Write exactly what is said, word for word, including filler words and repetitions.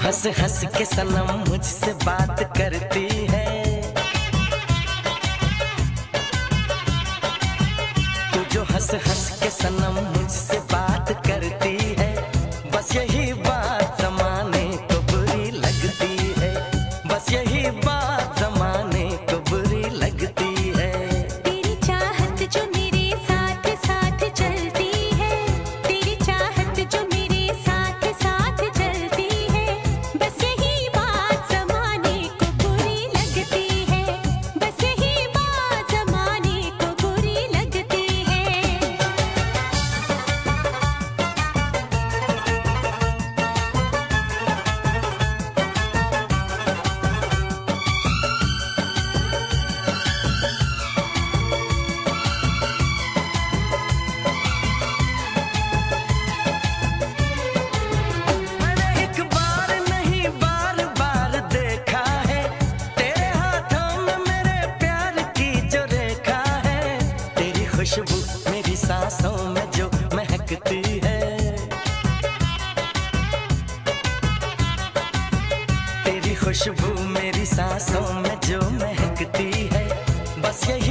हंस हंस के सनम मुझसे बात करती है, तू जो हंस हंस के सनम मुझसे बात करती है, बस यही बात जमाने को बुरी लगती है, बस यही बात जमाने को बुरी लगती है। तेरी चाहत जो मेरे साथ साथ चलती है, तेरी चाहत जो मेरे साथ साथ चलती है, बस यही बात जमाने को बुरी लगती है, बस यही बात जमाने को बुरी लगती है। मैंने एक बार नहीं बार बार देखा है, तेरे हाथों में मेरे प्यार की जो रेखा है, तेरी खुशबू मेरी सांसों में जो महकती है, तेरी खुशबू मेरी सांसों में जो महकती है, बस यही